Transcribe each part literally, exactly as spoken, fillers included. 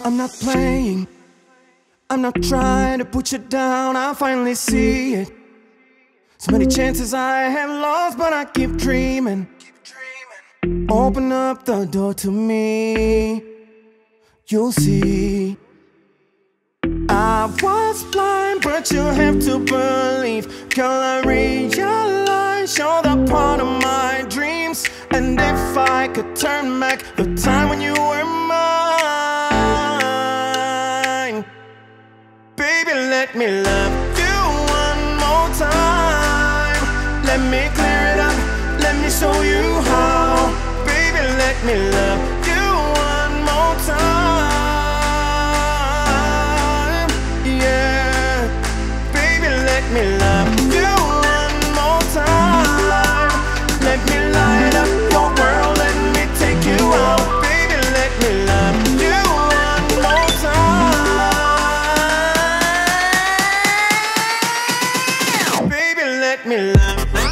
I'm not playing, I'm not trying to put you down. I finally see it. So many chances I have lost, but I keep dreaming. Open up the door to me, you'll see. I was blind, but you have to believe. Girl, I realize you're the part of my dreams. And if I could turn back the time when you were mine, baby, let me love you one more time. Let me clear it up, let me show you how. Baby, let me love you one more time. Yeah, baby, let me love you one more time. Let me light up your world, let me take you out. Baby, let me love you one more time. Baby, let me love.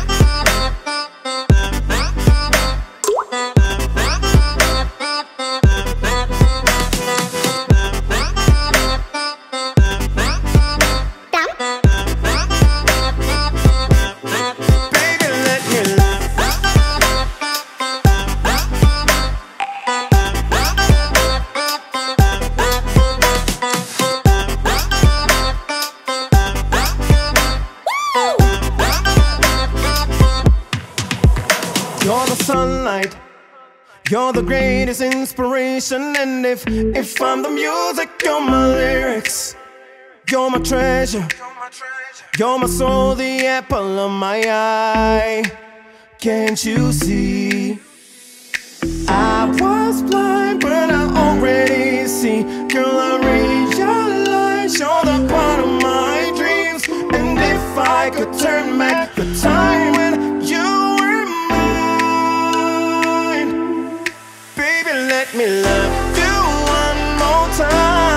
You're the sunlight, you're the greatest inspiration. And if, if I'm the music, you're my lyrics. You're my treasure, you're my soul, the apple of my eye. Can't you see? I was blind, but I already see. Girl, I realize you're the part of my dreams. And if I could turn back the time when you were mine, baby, let me love you one more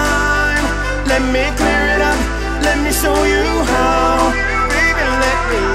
time. Let me clear it up, let me show you how. Baby, let me